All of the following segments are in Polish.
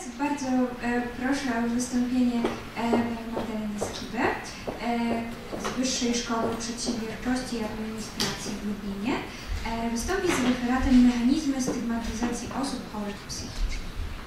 bardzo proszę o wystąpienie pani Magdaleny Skibę z Wyższej Szkoły Przedsiębiorczości i Administracji w Lublinie. Wystąpi z referatem Mechanizmy stygmatyzacji osób chorych psychicznie.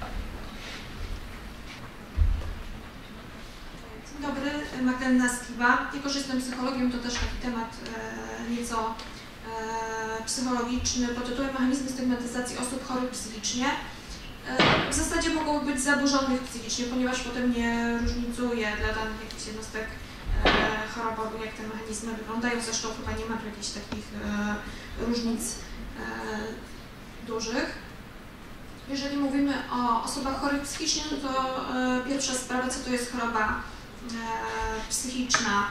Dzień dobry, Magdalena Skiba. Jako, że jestem psychologiem, to też taki temat nieco psychologiczny pod tytułem Mechanizmy stygmatyzacji osób chorych psychicznie. W zasadzie mogą być zaburzonych psychicznie, ponieważ potem nie różnicuje dla danych jakichś jednostek chorobowych, jak te mechanizmy wyglądają. Zresztą chyba nie ma tu jakichś takich różnic dużych. Jeżeli mówimy o osobach chorych psychicznie, no to pierwsza sprawa, co to jest choroba psychiczna.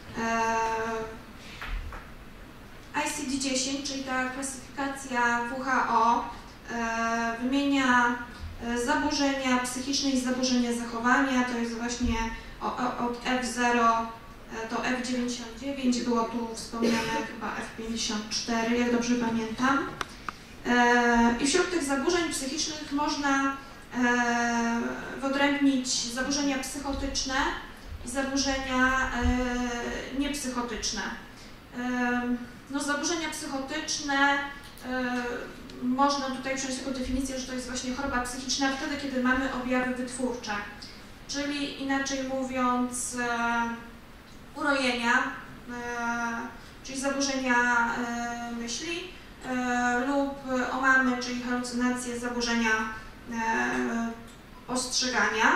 ICD-10, czyli ta klasyfikacja WHO, wymienia zaburzenia psychiczne i zaburzenia zachowania. To jest właśnie od F0 do F99, było tu wspomniane chyba F54, jak dobrze pamiętam. I wśród tych zaburzeń psychicznych można wyodrębnić zaburzenia psychotyczne i zaburzenia niepsychotyczne. No, zaburzenia psychotyczne można tutaj przyjąć taką definicję, że to jest właśnie choroba psychiczna wtedy, kiedy mamy objawy wytwórcze, czyli inaczej mówiąc urojenia, czyli zaburzenia myśli lub omamy, czyli halucynacje, zaburzenia postrzegania.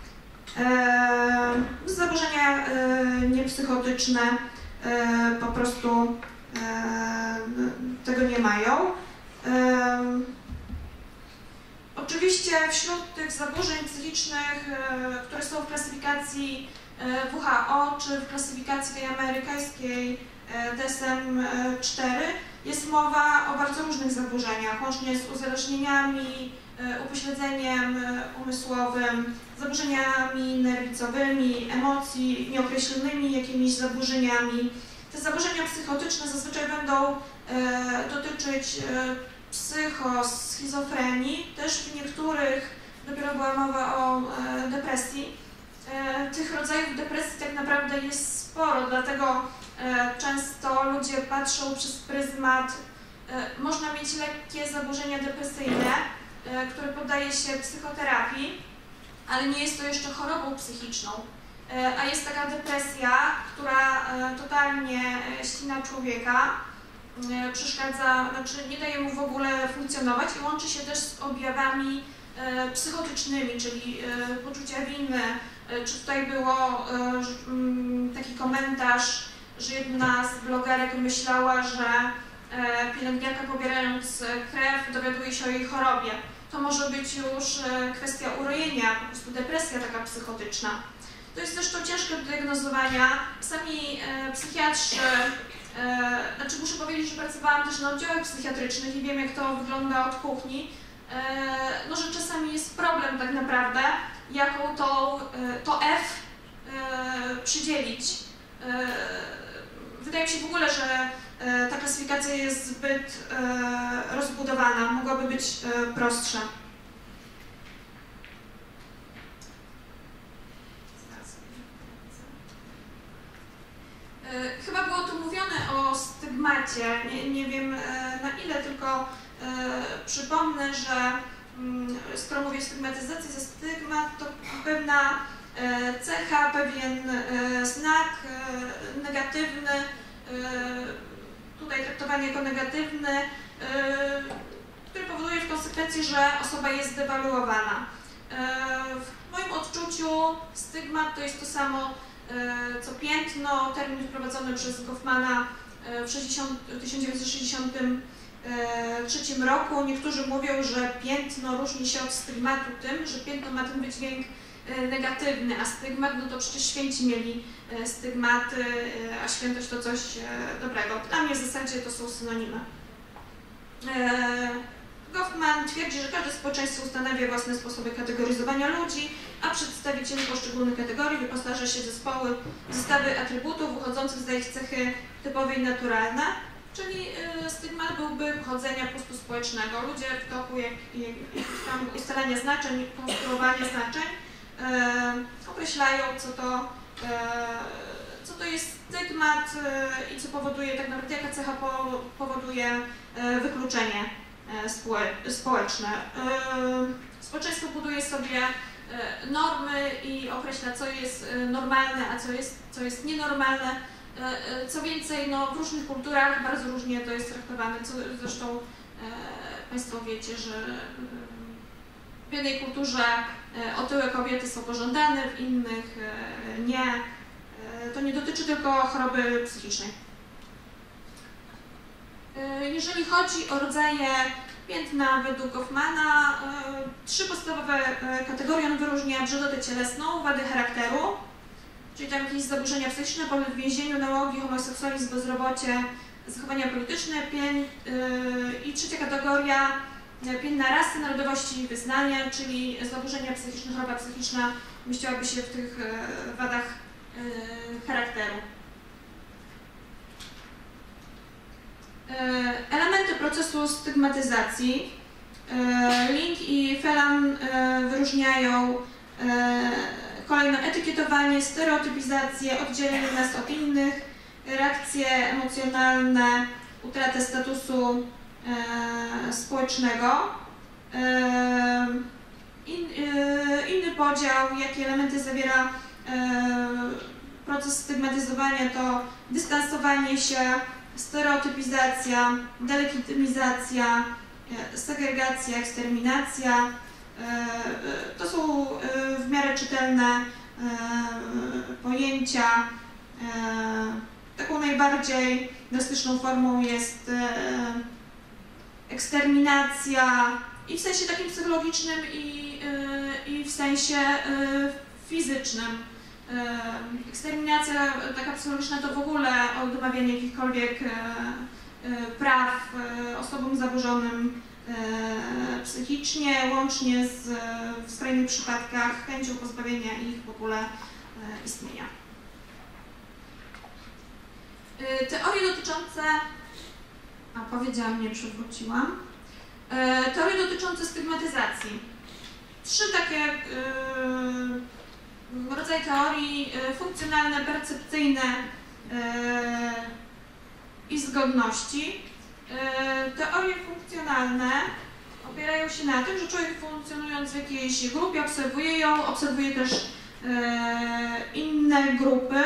Zaburzenia niepsychotyczne po prostu tego nie mają. Oczywiście wśród tych zaburzeń psychicznych, które są w klasyfikacji WHO czy w klasyfikacji tej amerykańskiej DSM-4 jest mowa o bardzo różnych zaburzeniach, łącznie z uzależnieniami, upośledzeniem umysłowym, zaburzeniami nerwicowymi, emocji nieokreślonymi, jakimiś zaburzeniami. Te zaburzenia psychotyczne zazwyczaj będą dotyczyć psychoschizofrenii, też w niektórych, dopiero była mowa o depresji. Tych rodzajów depresji tak naprawdę jest sporo, dlatego często ludzie patrzą przez pryzmat, można mieć lekkie zaburzenia depresyjne, które poddaje się psychoterapii, ale nie jest to jeszcze chorobą psychiczną. A jest taka depresja, która totalnie ścina człowieka, przeszkadza, znaczy nie daje mu w ogóle funkcjonować i łączy się też z objawami psychotycznymi, czyli poczucia winy. Czy tutaj było taki komentarz, że jedna z blogerek myślała, że pielęgniarka pobierając krew dowiaduje się o jej chorobie. To może być już kwestia urojenia, po prostu depresja taka psychotyczna. To jest zresztą ciężkie do diagnozowania. Sami psychiatrzy, znaczy muszę powiedzieć, że pracowałam też na oddziałach psychiatrycznych i wiem, jak to wygląda od kuchni, no, że czasami jest problem tak naprawdę, jaką to F przydzielić. Wydaje mi się w ogóle, że ta klasyfikacja jest zbyt rozbudowana, mogłaby być prostsza. Chyba było tu mówione o stygmacie, nie wiem na ile, tylko przypomnę, że skoro mówię o stygmatyzacji, za stygmat to pewna cecha, pewien znak negatywny, tutaj traktowany jako negatywny, który powoduje w konsekwencji, że osoba jest dewaluowana. W moim odczuciu stygmat to jest to samo co piętno, termin wprowadzony przez Goffmana w 1963 roku. Niektórzy mówią, że piętno różni się od stygmatu tym, że piętno ma ten wydźwięk negatywny, a stygmat, no to przecież święci mieli stygmaty, a świętość to coś dobrego. Dla mnie w zasadzie to są synonimy. Goffman twierdzi, że każde społeczeństwo ustanawia własne sposoby kategoryzowania ludzi, a przedstawiciele poszczególnych kategorii wyposaża się w zestawy atrybutów wychodzących za ich cechy typowe i naturalne. Czyli stygmat byłby pochodzenia po prostu społecznego. Ludzie w toku tam ustalania znaczeń, konstruowania znaczeń określają, co to jest stygmat i co powoduje tak naprawdę, jaka cecha powoduje wykluczenie społeczne. Społeczeństwo buduje sobie normy i określa, co jest normalne, a co jest nienormalne. Co więcej, no, w różnych kulturach bardzo różnie to jest traktowane, co zresztą Państwo wiecie, że w jednej kulturze otyłe kobiety są pożądane, w innych nie. To nie dotyczy tylko choroby psychicznej. Jeżeli chodzi o rodzaje piętna według Goffmana, 3 podstawowe kategorie on wyróżnia: brzydotę cielesną, wady charakteru, czyli tam jakieś zaburzenia psychiczne, pobyt w więzieniu, nałogi, homoseksualizm, bezrobocie, zachowania polityczne, i 3. kategoria piętna rasy, narodowości i wyznania, czyli zaburzenia psychiczne, choroba psychiczna mieściłaby się w tych wadach charakteru. Elementy procesu stygmatyzacji. Link i Phelan wyróżniają kolejno etykietowanie, stereotypizację, oddzielenie nas od innych, reakcje emocjonalne, utratę statusu społecznego. Inny podział, jakie elementy zawiera proces stygmatyzowania, to dystansowanie się, stereotypizacja, delegitymizacja, segregacja, eksterminacja. To są w miarę czytelne pojęcia. Taką najbardziej drastyczną formą jest eksterminacja i w sensie takim psychologicznym, i w sensie fizycznym. Eksterminacja taka psychologiczna to w ogóle odmawianie jakichkolwiek praw osobom zaburzonym psychicznie, łącznie z, w skrajnych przypadkach, chęcią pozbawienia ich w ogóle istnienia. Teorie dotyczące... powiedziałam, nie przywróciłam. Teorie dotyczące stygmatyzacji. 3 takie rodzaje teorii: funkcjonalne, percepcyjne i zgodności. Teorie funkcjonalne opierają się na tym, że człowiek, funkcjonując w jakiejś grupie, obserwuje ją, obserwuje też inne grupy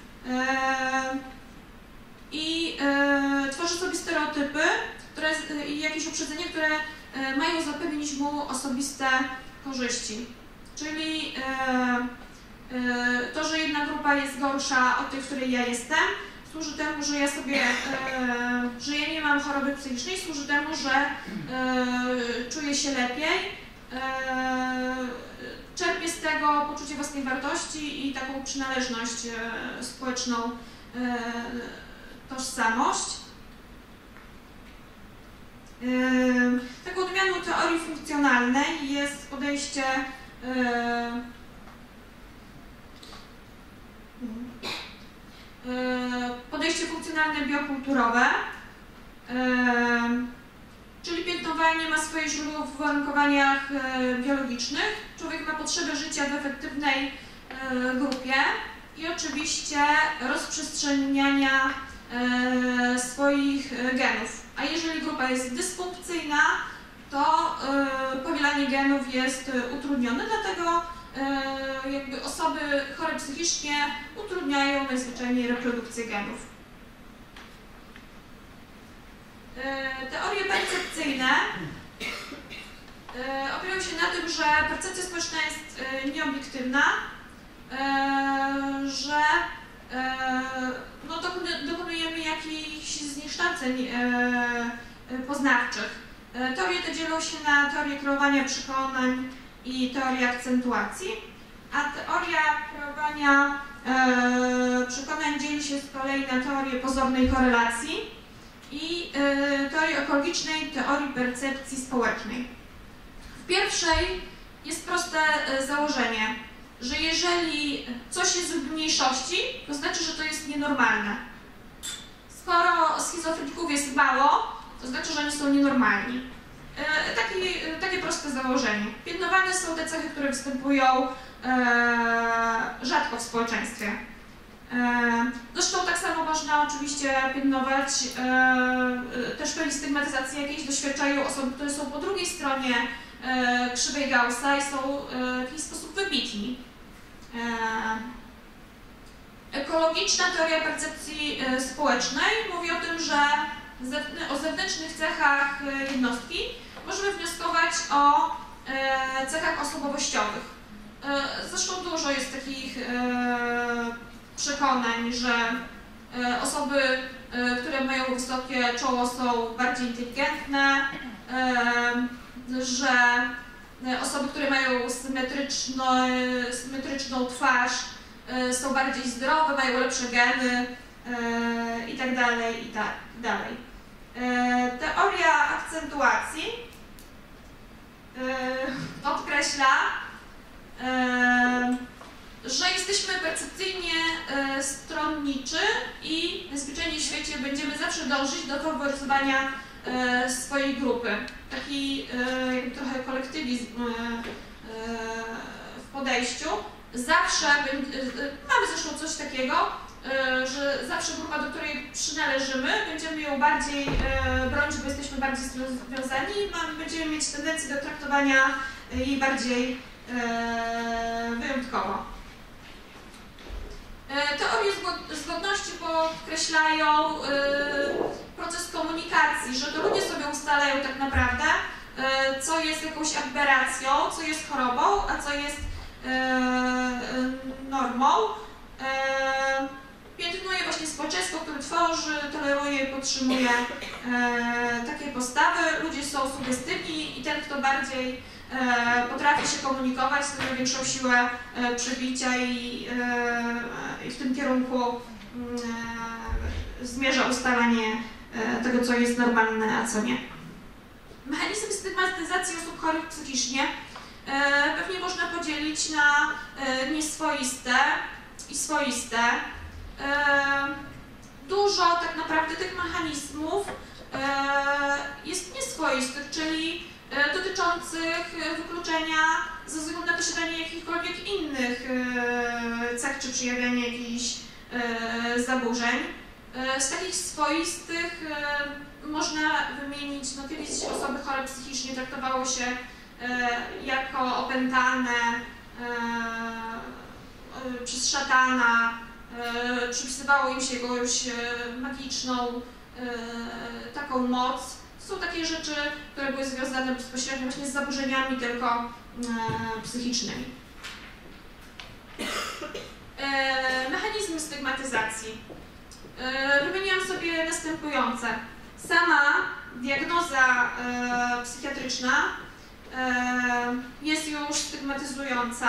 i tworzy sobie stereotypy i jakieś uprzedzenia, które mają zapewnić mu osobiste korzyści. Czyli to, że jedna grupa jest gorsza od tej, w której ja jestem, służy temu, że że ja nie mam choroby psychicznej, służy temu, że czuję się lepiej, czerpię z tego poczucie własnej wartości i taką przynależność społeczną, tożsamość. Taką odmianą teorii funkcjonalnej jest podejście funkcjonalne biokulturowe, czyli piętnowanie ma swoje źródło w uwarunkowaniach biologicznych. Człowiek ma potrzebę życia w efektywnej grupie i oczywiście rozprzestrzeniania swoich genów. A jeżeli grupa jest dysfunkcyjna, to powielanie genów jest utrudnione, dlatego jakby osoby chore psychicznie utrudniają najzwyczajniej reprodukcję genów. Teorie percepcyjne opierają się na tym, że percepcja społeczna jest nieobiektywna, że no, dokonujemy jakichś zniekształceń poznawczych. Teorie te dzielą się na teorię kreowania przekonań i teorię akcentuacji, a teoria kreowania przekonań dzieli się z kolei na teorię pozornej korelacji i teorii ekologicznej, teorii percepcji społecznej. W pierwszej jest proste założenie, że jeżeli coś jest w mniejszości, to znaczy, że to jest nienormalne. Skoro schizofreników subów jest mało, to znaczy, że oni są nienormalni. Takie proste założenie. Piętnowane są te cechy, które występują rzadko w społeczeństwie. Zresztą tak samo można oczywiście piętnować też pewnie stygmatyzację jakiejś doświadczają osoby, które są po drugiej stronie krzywej Gaussa i są w jakiś sposób wybitni. Ekologiczna teoria percepcji społecznej mówi o tym, że o zewnętrznych cechach jednostki możemy wnioskować o cechach osobowościowych. Zresztą dużo jest takich przekonań, że osoby, które mają wysokie czoło, są bardziej inteligentne, że osoby, które mają symetryczną twarz, są bardziej zdrowe, mają lepsze geny i tak dalej, i tak dalej. Teoria akcentuacji podkreśla, że jesteśmy percepcyjnie stronniczy i najzwyczajniej w świecie będziemy zawsze dążyć do faworyzowania swojej grupy. Taki trochę kolektywizm w podejściu. Zawsze mamy zresztą coś takiego, że zawsze grupa, do której przynależymy, będziemy ją bardziej bronić, bo jesteśmy bardziej związani i będziemy mieć tendencję do traktowania jej bardziej wyjątkowo. Teorie zgodności podkreślają proces komunikacji, że to ludzie sobie ustalają tak naprawdę, co jest jakąś aberracją, co jest chorobą, a co jest normą. Piętnuje właśnie społeczeństwo, które tworzy, toleruje i podtrzymuje takie postawy. Ludzie są sugestywni i ten, kto bardziej potrafi się komunikować, to ma większą siłę przebicia i w tym kierunku zmierza ustalanie tego, co jest normalne, a co nie. Mechanizm stygmatyzacji osób chorych psychicznie pewnie można podzielić na nieswoiste i swoiste. Dużo tak naprawdę tych mechanizmów jest nieswoistych, czyli dotyczących wykluczenia ze względu na posiadanie jakichkolwiek innych cech czy przejawiania jakichś zaburzeń. Z takich swoistych można wymienić, no kiedyś osoby chore psychicznie traktowało się jako opętane przez szatana, przypisywało im się jakąś magiczną taką moc. Są takie rzeczy, które były związane bezpośrednio właśnie z zaburzeniami tylko psychicznymi. Mechanizmy stygmatyzacji. Wymieniłam sobie następujące. Sama diagnoza psychiatryczna jest już stygmatyzująca.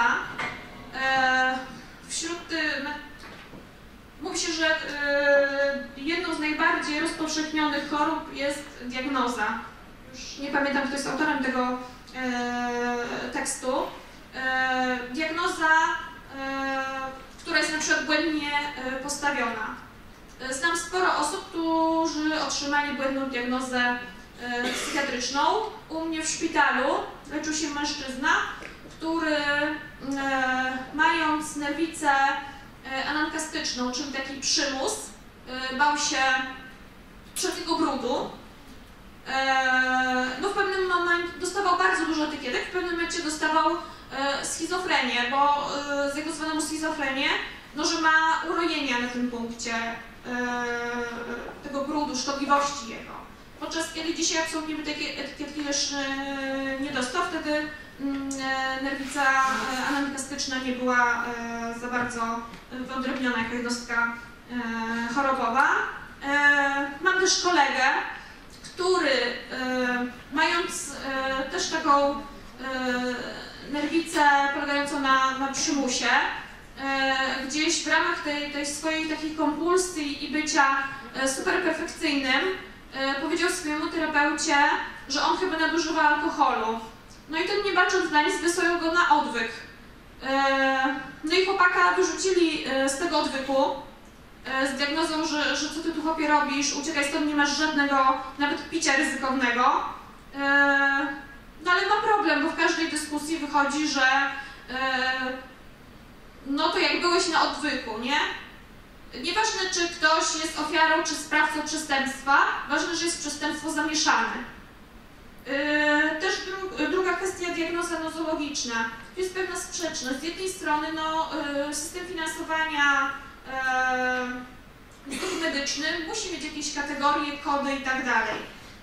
Mówi się, że jedną z najbardziej rozpowszechnionych chorób jest diagnoza. Już nie pamiętam, kto jest autorem tego tekstu. Diagnoza, która jest na przykład błędnie postawiona. Znam sporo osób, którzy otrzymali błędną diagnozę psychiatryczną. U mnie w szpitalu leczył się mężczyzna, który mając nerwicę anankastyczną, czyli taki przymus, bał się wszelkiego brudu. No w pewnym momencie dostawał bardzo dużo etykietek, w pewnym momencie dostawał schizofrenię, bo zdiagnozowano mu schizofrenię, no, że ma urojenia na tym punkcie tego brudu, szkodliwości jego. Podczas kiedy dzisiaj absolutnie by takie etykietki też nie dostał, wtedy nerwica anankastyczna nie była za bardzo wyodrębniona jako jednostka chorobowa. Mam też kolegę, który mając też taką nerwicę polegającą na przymusie, gdzieś w ramach tej swojej takiej kompulsji i bycia superperfekcyjnym powiedział swojemu terapeucie, że on chyba nadużywa alkoholu. No i ten, nie bacząc na nic, wysłał go na odwyk. No i chłopaka wyrzucili z tego odwyku z diagnozą, że co ty tu chłopie robisz, uciekaj stąd, nie masz żadnego nawet picia ryzykownego. No ale ma problem, bo w każdej dyskusji wychodzi, że no to jak byłeś na odwyku, nie? Nieważne, czy ktoś jest ofiarą, czy sprawcą przestępstwa, ważne, że jest przestępstwo zamieszane. Też druga kwestia, diagnoza nozologiczna. Tu jest pewna sprzeczność. Z jednej strony no, system finansowania medyczny musi mieć jakieś kategorie, kody i tak dalej.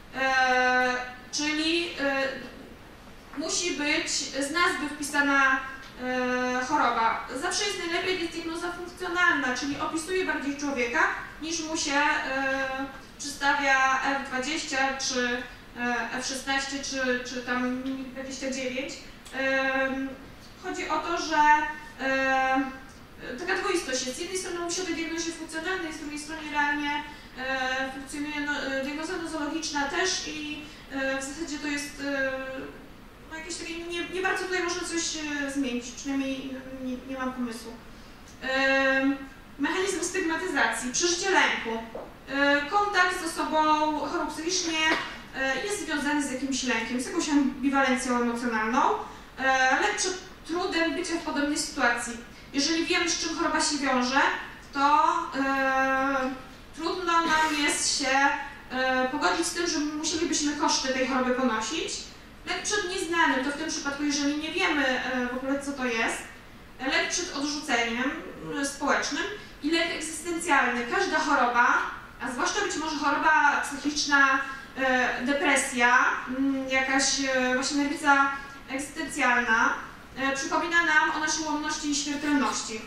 Czyli musi być z nazwy wpisana choroba. Zawsze jest najlepiej, jak jest diagnoza funkcjonalna, czyli opisuje bardziej człowieka, niż mu się przedstawia F20 czy F16 czy tam 29. Chodzi o to, że taka dwoistość jest. Z jednej strony musi o tej diagnozie funkcjonalnej, z drugiej strony realnie funkcjonuje diagnoza nozologiczna też i w zasadzie to jest no jakieś takie, nie bardzo tutaj można coś zmienić, przynajmniej nie mam pomysłu. Mechanizm stygmatyzacji, przeżycie lęku. Kontakt z osobą chorą psychicznie jest związany z jakimś lękiem, z jakąś ambiwalencją emocjonalną. Lęk przed trudem bycia w podobnej sytuacji. Jeżeli wiemy, z czym choroba się wiąże, to trudno nam jest się pogodzić z tym, że musielibyśmy koszty tej choroby ponosić. Lęk przed nieznanym, to w tym przypadku, jeżeli nie wiemy w ogóle, co to jest. Lęk przed odrzuceniem społecznym i lęk egzystencjalny. Każda choroba, a zwłaszcza być może choroba psychiczna, depresja, jakaś właśnie nerwica egzystencjalna, przypomina nam o naszej ułomności i śmiertelności.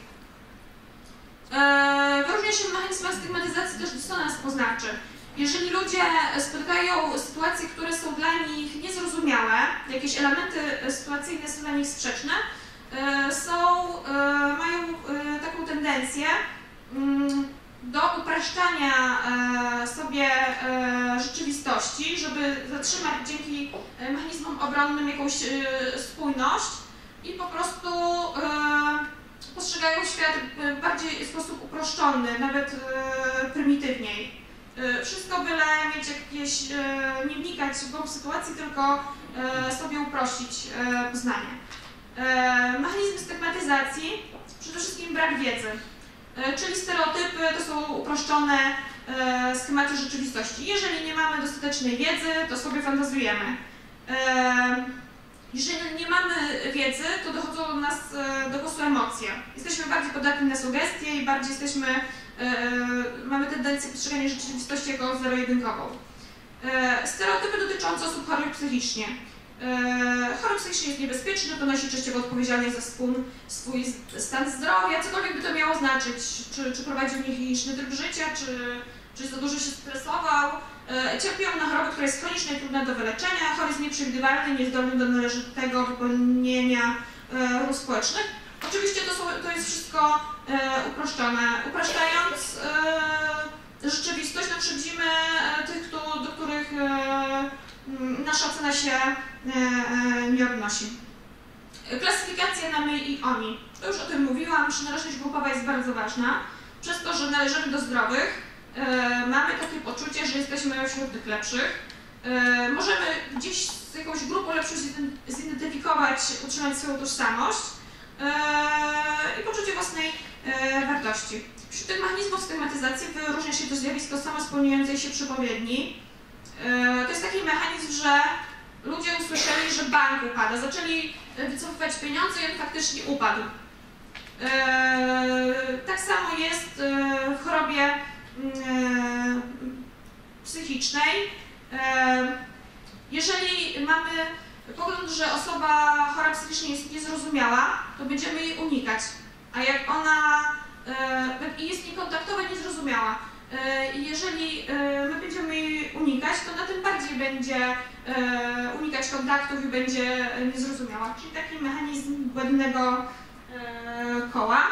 Wyróżnia się w mechanizmach stygmatyzacji też dysonans poznawczy. Jeżeli ludzie spotykają sytuacje, które są dla nich niezrozumiałe, jakieś elementy sytuacyjne są dla nich sprzeczne, mają taką tendencję do upraszczania sobie rzeczywistości, żeby zatrzymać dzięki mechanizmom obronnym jakąś spójność i po prostu postrzegają świat bardziej w sposób uproszczony, nawet prymitywniej. Wszystko byle mieć jakieś, nie wnikać w głąb sytuacji, tylko sobie uprościć poznanie. Mechanizmy stygmatyzacji, przede wszystkim brak wiedzy, czyli stereotypy to są uproszczone schematy rzeczywistości. Jeżeli nie mamy dostatecznej wiedzy, to sobie fantazjujemy. Jeżeli nie mamy wiedzy, to dochodzą do nas do głosu emocje. Jesteśmy bardziej podatni na sugestie i bardziej mamy tendencję postrzegania rzeczywistości jako zero-jedynkową. Stereotypy dotyczące osób chorych psychicznie. Chory psychicznie jest niebezpieczny, ponosi częściowo odpowiedzialność za swój stan zdrowia, cokolwiek by to miało znaczyć, czy prowadził niechiniczny tryb życia, czy za dużo się stresował. Cierpią na chorobę, która jest chroniczna i trudna do wyleczenia, chory jest nieprzewidywalny, niezdolny do należytego wypełnienia ról społecznych. Oczywiście to jest wszystko uproszczone. Upraszczając rzeczywistość, no krzywdzimy tych, do których nasza ocena się nie odnosi. Klasyfikacja na my i oni. To już o tym mówiłam, przynależność grupowa jest bardzo ważna. Przez to, że należymy do zdrowych, mamy takie poczucie, że jesteśmy wśród tych lepszych. Możemy gdzieś z jakąś grupą lepszą zidentyfikować, utrzymać swoją tożsamość i poczucie własnej wartości. Wśród tych mechanizmów stygmatyzacji wyróżnia się to zjawisko samospełniającej się przepowiedni. To jest taki mechanizm, że ludzie usłyszeli, że bank upada, zaczęli wycofywać pieniądze i on faktycznie upadł. Tak samo jest w chorobie psychicznej. Jeżeli mamy pogląd, że osoba chora psychicznie jest niezrozumiała, to będziemy jej unikać. A jak ona jest niekontaktowa, niezrozumiała, jeżeli my będziemy jej unikać, to na tym bardziej będzie unikać kontaktów i będzie niezrozumiała. Czyli taki mechanizm błędnego koła.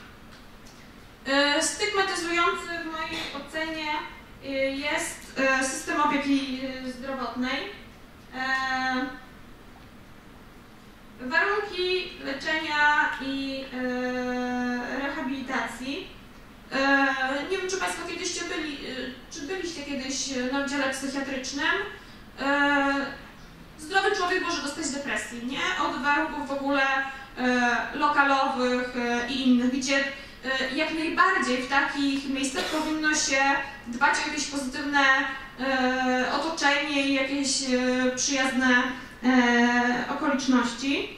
Stygmatyzujący w mojej ocenie jest system opieki zdrowotnej. Warunki leczenia i rehabilitacji. Nie kiedyś na oddziale psychiatrycznym, zdrowy człowiek może dostać depresji, nie? Od warunków w ogóle lokalowych i innych, gdzie jak najbardziej w takich miejscach powinno się dbać o jakieś pozytywne otoczenie i jakieś przyjazne okoliczności.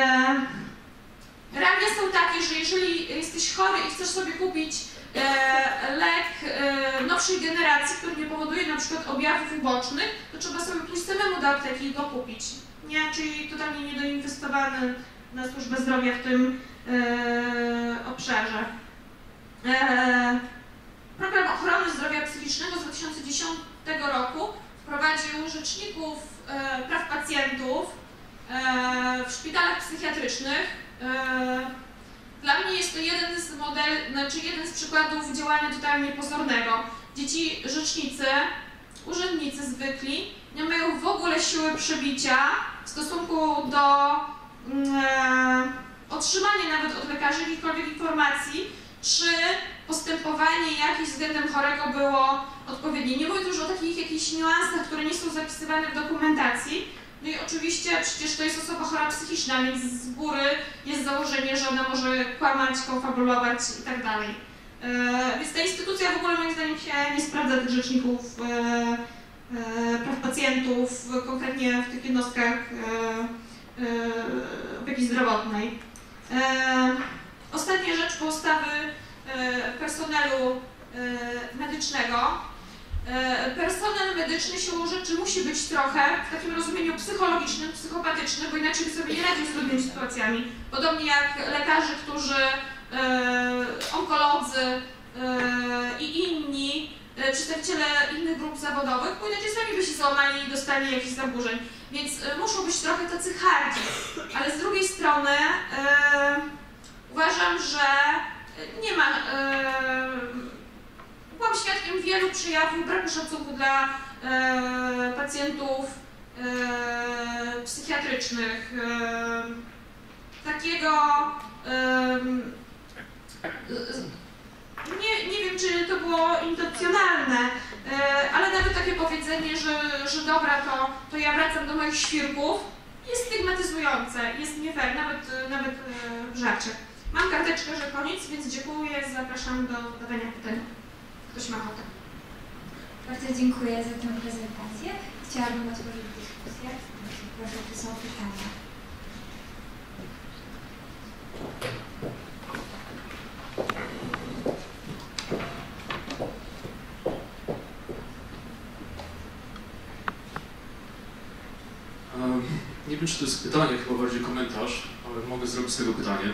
Realia są takie, że jeżeli jesteś chory i chcesz sobie kupić lek nowszej generacji, który nie powoduje na przykład objawów ubocznych, to trzeba sobie pójść samemu do apteki i go kupić. Nie? Czyli totalnie niedoinwestowany na służbę zdrowia w tym obszarze. Program Ochrony Zdrowia Psychicznego z 2010 roku wprowadził rzeczników praw pacjentów w szpitalach psychiatrycznych. Dla mnie jest to jeden z przykładów działania totalnie pozornego. Ci rzecznicy, urzędnicy zwykli nie mają w ogóle siły przebicia w stosunku do otrzymania nawet od lekarzy jakichkolwiek informacji, czy postępowanie jakieś względem chorego było odpowiednie. Nie mówię już o takich jakichś niuansach, które nie są zapisywane w dokumentacji. No i oczywiście przecież to jest osoba chora psychiczna, więc z góry jest założenie, że ona może kłamać, konfabulować i tak dalej. Więc ta instytucja w ogóle moim zdaniem się nie sprawdza tych rzeczników praw pacjentów, konkretnie w tych jednostkach opieki zdrowotnej. Ostatnia rzecz, ustawy personelu medycznego. Personel medyczny siłą rzeczy musi być trochę w takim rozumieniu psychologicznym, psychopatycznym, bo inaczej sobie nie radzi z trudnymi sytuacjami. Podobnie jak lekarze, którzy, onkolodzy i inni przedstawiciele innych grup zawodowych, bo inaczej sami by się złamali i dostali jakichś zaburzeń. Więc muszą być trochę tacy hardzi, ale z drugiej strony uważam, że nie ma... Byłam świadkiem wielu przejawów braku szacunku dla pacjentów psychiatrycznych. Takiego... nie wiem, czy to było intencjonalne, ale nawet takie powiedzenie, że dobra, to ja wracam do moich świrków, jest stygmatyzujące, jest nie fair, nawet w żarcie. Mam karteczkę, że koniec, więc dziękuję, zapraszam do zadawania pytań. Ktoś ma ochotę. Bardzo dziękuję za tę prezentację. Chciałabym otworzyć dyskusję. Proszę, czy są pytania? Nie wiem, czy to jest pytanie, chyba bardziej komentarz, ale mogę zrobić z tego pytanie.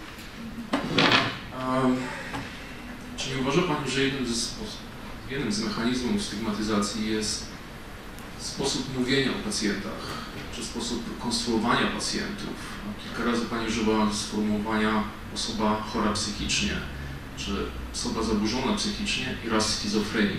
Czy nie uważa Pani, że jednym z mechanizmów stygmatyzacji jest sposób mówienia o pacjentach, czy sposób konstruowania pacjentów? Kilka razy Pani używa sformułowania osoba chora psychicznie, czy osoba zaburzona psychicznie i raz schizofrenik.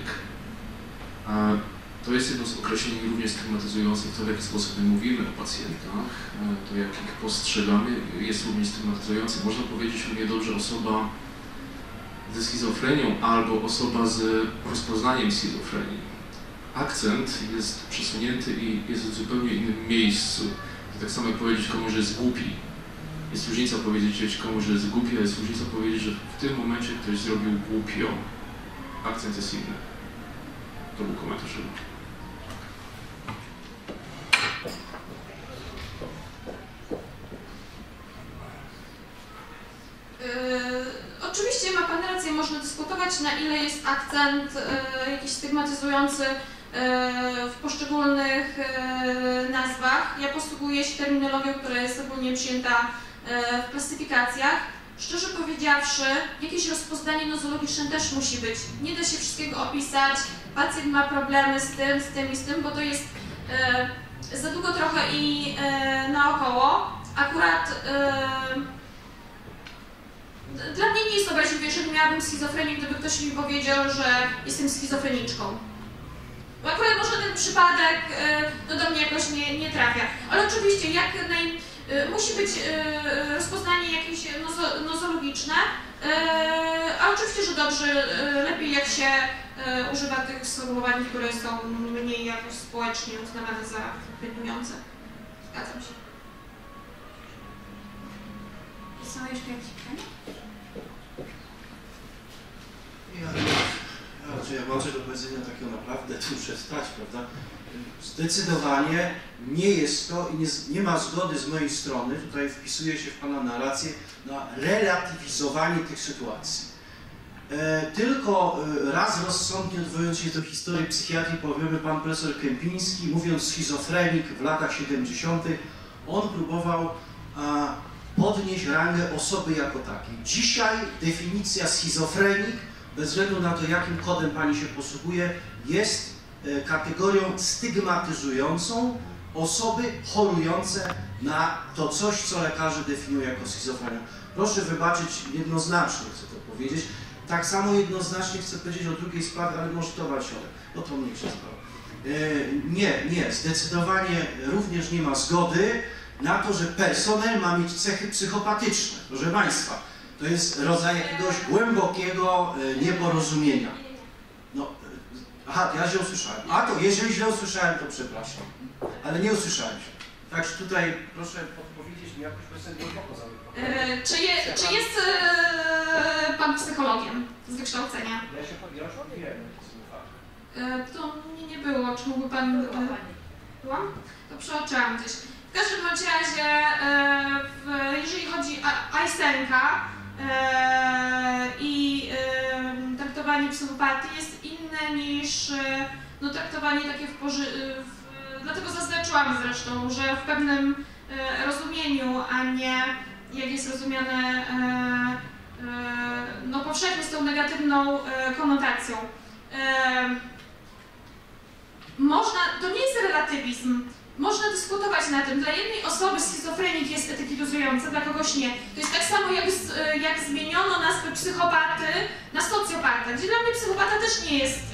To jest jedno z określeń również stygmatyzujących, to w jaki sposób my mówimy o pacjentach, to jak ich postrzegamy, jest również stygmatyzujące. Można powiedzieć równie dobrze osoba ze schizofrenią albo osoba z rozpoznaniem schizofrenii. Akcent jest przesunięty i jest w zupełnie innym miejscu. To tak samo jak powiedzieć komuś, że jest głupi. Jest różnica powiedzieć komuś, że jest głupi, a jest różnica powiedzieć, że w tym momencie ktoś zrobił głupio. Akcent jest inny. To był komentarz. Oczywiście ma Pan rację, można dyskutować, na ile jest akcent jakiś stygmatyzujący w poszczególnych nazwach. Ja posługuję się terminologią, która jest ogólnie przyjęta w klasyfikacjach. Szczerze powiedziawszy, jakieś rozpoznanie nozologiczne też musi być. Nie da się wszystkiego opisać, pacjent ma problemy z tym i z tym, bo to jest za długo trochę i naokoło. Akurat dla mnie nie jest obraźliwe, jeżeli miałabym schizofrenię, gdyby ktoś mi powiedział, że jestem schizofreniczką. Bo akurat może ten przypadek do mnie jakoś nie trafia. Ale oczywiście musi być rozpoznanie jakieś nozologiczne, a oczywiście, że dobrze, lepiej jak się używa tych sformułowań, które są mniej jakoś społecznie uznawane za piętnujące. Zgadzam się. Są jeszcze jakieś pytania? Ja mam coś do powiedzenia takiego naprawdę tu przestać, prawda? Zdecydowanie nie jest to i nie ma zgody z mojej strony, tutaj wpisuje się w Pana narrację, na relatywizowanie tych sytuacji. Tylko raz rozsądnie odwołując się do historii psychiatrii, powiemy, pan profesor Kępiński, mówiąc schizofrenik w latach 70., on próbował podnieść rangę osoby jako takiej. Dzisiaj definicja schizofrenik, bez względu na to, jakim kodem pani się posługuje, jest kategorią stygmatyzującą osoby chorujące na to coś, co lekarze definiują jako schizofrenię. Proszę wybaczyć, jednoznacznie chcę to powiedzieć. Tak samo jednoznacznie chcę powiedzieć o drugiej sprawie, ale może to środek, bo to mniejsza sprawa. Nie, zdecydowanie również nie ma zgody na to, że personel ma mieć cechy psychopatyczne. Proszę Państwa, to jest rodzaj jakiegoś głębokiego nieporozumienia. No, aha, ja źle usłyszałem. A to, jeżeli źle usłyszałem, to przepraszam. Ale nie usłyszałem się. Także tutaj proszę podpowiedzieć mi jakoś głęboko zamykam. Czy jest pan psychologiem z wykształcenia? Ja już wiem. To nie było. Czy mógłby pan... Byłam? To przeoczyłam gdzieś. W każdym bądź razie, jeżeli chodzi o Eysenka i traktowanie psychopatii jest inne niż no, traktowanie takie dlatego zaznaczyłam zresztą, że w pewnym rozumieniu, a nie jak jest rozumiane no, powszechnie z tą negatywną konotacją. To nie jest relatywizm. Można dyskutować na tym. Dla jednej osoby schizofrenik jest etykizująca, dla kogoś nie. To jest tak samo, jak zmieniono nazwę psychopaty na socjopatę, gdzie dla mnie psychopata też nie jest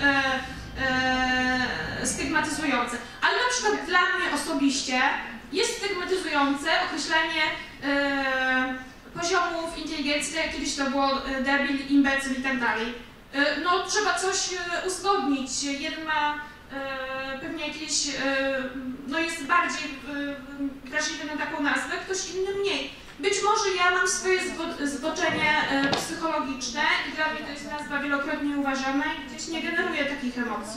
stygmatyzujące. Ale na przykład dla mnie osobiście jest stygmatyzujące określenie poziomów inteligencji, tak jak kiedyś to było debil, imbecyl i tak dalej. No trzeba coś uzgodnić. Jeden ma pewnie jakieś, no jest bardziej wrażliwy na taką nazwę, ktoś inny mniej. Być może ja mam swoje zboczenie psychologiczne i dla mnie to jest nazwa wielokrotnie uważana i gdzieś nie generuje takich emocji.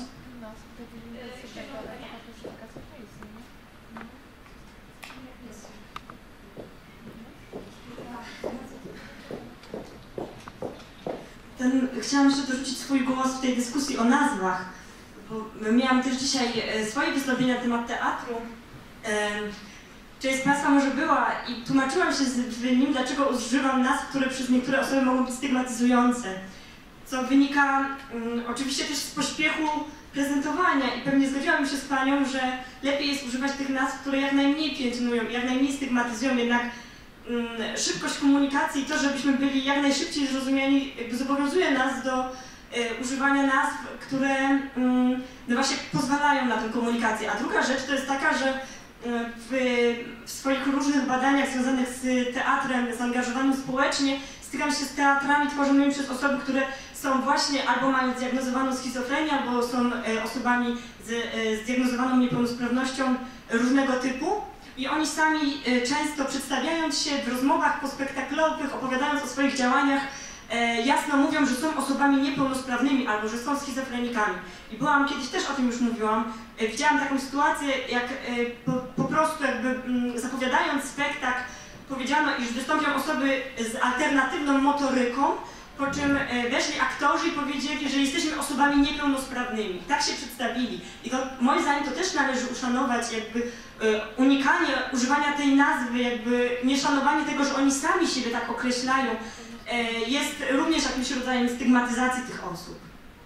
Chciałam jeszcze dorzucić swój głos w tej dyskusji o nazwach, bo miałam też dzisiaj swoje wystąpienie na temat teatru. Część z Państwa może była i tłumaczyłam się w nim, dlaczego używam nazw, które przez niektóre osoby mogą być stygmatyzujące, co wynika oczywiście też z pośpiechu prezentowania i pewnie zgodziłam się z Panią, że lepiej jest używać tych nazw, które jak najmniej piętnują, jak najmniej stygmatyzują, jednak szybkość komunikacji i to, żebyśmy byli jak najszybciej zrozumiani, jakby zobowiązuje nas do używania nazw, które no właśnie pozwalają na tę komunikację. A druga rzecz to jest taka, że w swoich różnych badaniach związanych z teatrem, zaangażowanym społecznie, stykam się z teatrami tworzonymi przez osoby, które są właśnie albo mają zdiagnozowaną schizofrenię, albo są osobami z zdiagnozowaną niepełnosprawnością różnego typu. I oni sami często przedstawiając się w rozmowach pospektaklowych, opowiadając o swoich działaniach, jasno mówią, że są osobami niepełnosprawnymi albo że są schizofrenikami. I byłam kiedyś też o tym już mówiłam. Widziałam taką sytuację, jak po prostu jakby zapowiadając spektakl powiedziano, iż wystąpią osoby z alternatywną motoryką, po czym weszli aktorzy i powiedzieli, że jesteśmy osobami niepełnosprawnymi. Tak się przedstawili. I to moim zdaniem to też należy uszanować, jakby unikanie używania tej nazwy, jakby nieszanowanie tego, że oni sami siebie tak określają, jest również jakimś rodzajem stygmatyzacji tych osób.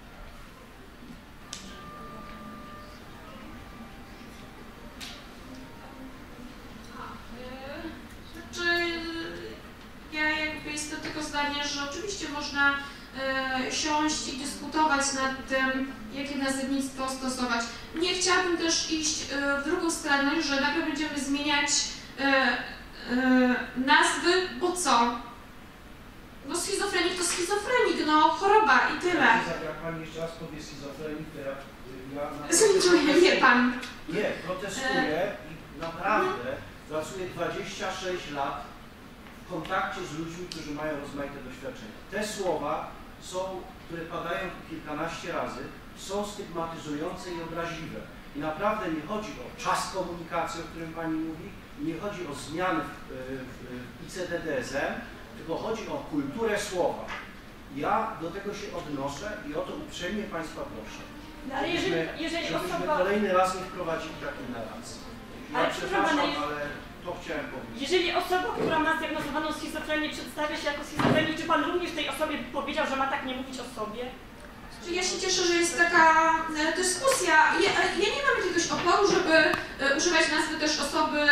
Ja jakby jestem tego zdania, że oczywiście można siąść i dyskutować nad tym, jakie nazewnictwo stosować. Nie chciałabym też iść w drugą stronę, że nagle będziemy zmieniać nazwy, bo co? No schizofrenik to schizofrenik, no choroba i tyle. Jak pani jeszcze raz powie schizofrenik, to ja Zlinczuję, nie pan. Nie, protestuję i naprawdę pracuję 26 lat w kontakcie z ludźmi, którzy mają rozmaite doświadczenia. Te słowa są, które padają tu kilkanaście razy, są stygmatyzujące i obraźliwe. I naprawdę nie chodzi o czas komunikacji, o którym pani mówi, nie chodzi o zmiany w ICD-DSM, tylko chodzi o kulturę słowa. Ja do tego się odnoszę i o to uprzejmie państwa proszę. No, ale jeżeli żebyśmy osoba... kolejny raz nie wprowadzili takiej narracji. Ja Ale przepraszam, przepraszam, ale to chciałem powiedzieć. Jeżeli osoba, która ma zdiagnozowaną schizofrenię, przedstawia się jako schizofrenik, czy pan również tej osobie powiedział, że ma tak nie mówić o sobie? Ja się cieszę, że jest taka dyskusja. Ja nie mam jakiegoś oporu, żeby używać nazwy też osoby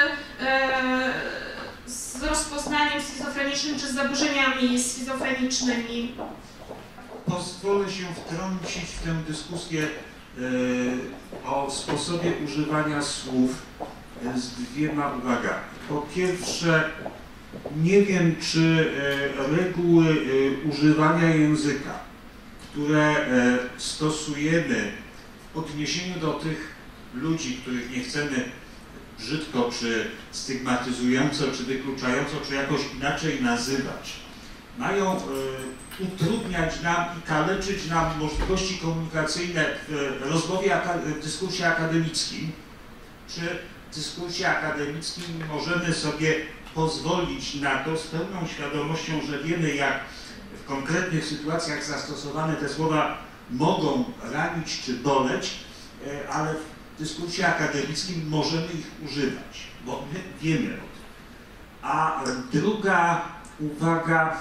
z rozpoznaniem schizofrenicznym czy z zaburzeniami schizofrenicznymi. Pozwolę się wtrącić w tę dyskusję o sposobie używania słów z dwiema uwagami. Po pierwsze, nie wiem, czy reguły używania języka, które stosujemy w odniesieniu do tych ludzi, których nie chcemy brzydko, czy stygmatyzująco, czy wykluczająco, czy jakoś inaczej nazywać, mają utrudniać nam i kaleczyć nam możliwości komunikacyjne w rozmowie, w dyskursie akademickim. Przy dyskursie akademickim możemy sobie pozwolić na to z pełną świadomością, że wiemy, jak w konkretnych sytuacjach zastosowane te słowa mogą ranić czy boleć, ale w dyskursie akademickim możemy ich używać, bo my wiemy o tym. A druga uwaga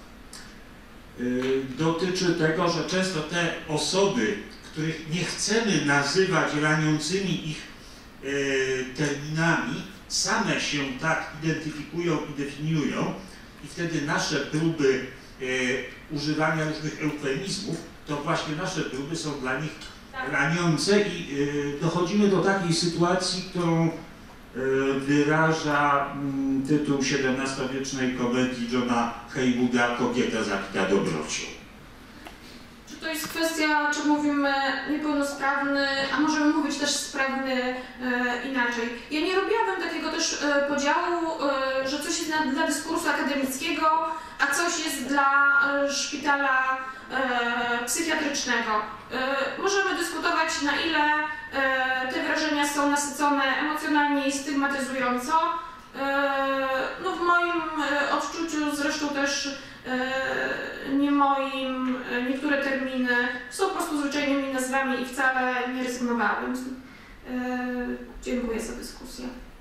dotyczy tego, że często te osoby, których nie chcemy nazywać raniącymi ich terminami, same się tak identyfikują i definiują i wtedy nasze próby używania różnych eufemizmów, to właśnie nasze próby są dla nich raniące i dochodzimy do takiej sytuacji, którą wyraża tytuł XVII-wiecznej komedii Johna Heywooda "Kobieta zabita dobrocią". Czy to jest kwestia, czy mówimy niepełnosprawny, a możemy mówić też sprawny inaczej. Ja nie robiłabym takiego też podziału, że coś jest dla dyskursu akademickiego, a coś jest dla szpitala psychiatrycznego. Możemy dyskutować, na ile te wrażenia są nasycone emocjonalnie i stygmatyzująco. No w moim odczuciu zresztą też nie moim, niektóre terminy są po prostu zwyczajnymi nazwami i wcale nie rezygnowałem. Dziękuję za dyskusję.